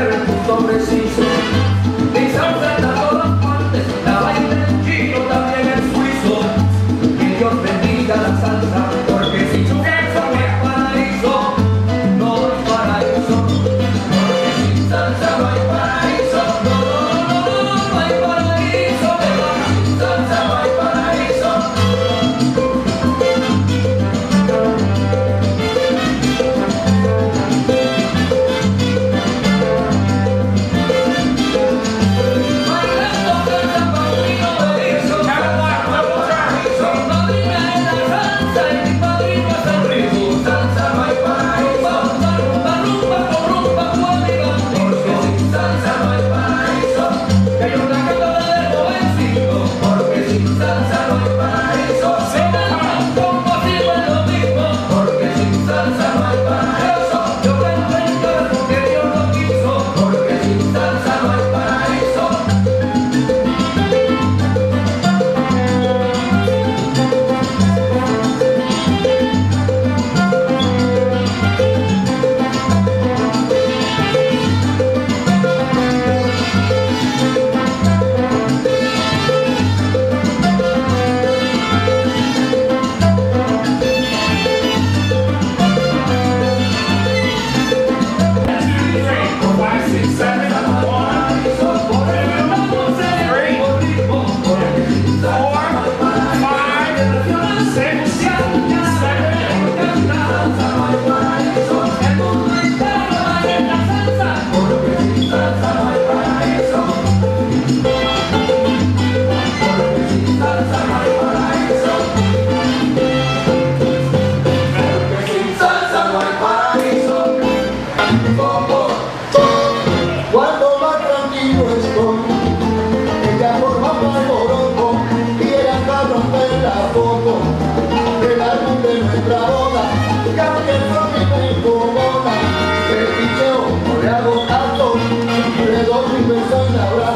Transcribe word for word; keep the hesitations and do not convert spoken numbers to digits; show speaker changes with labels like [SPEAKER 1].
[SPEAKER 1] el punto preciso. Mi salsa está a todas partes, la baila el chino, también el suizo. Que Dios bendiga la salsa, porque sin su salsa no hay paraíso, no hay paraíso, porque sin salsa no hay paraíso, no, no, no, no, no hay paraíso, sin salsa no hay paraíso.
[SPEAKER 2] Cuando más tranquilo estoy, ella forma un alboroto y ella acá romper la foto del álbum de nuestra boda. Y aunque el sonido me incomoda, el picheo no le hago caso, le doy un beso en la brazo.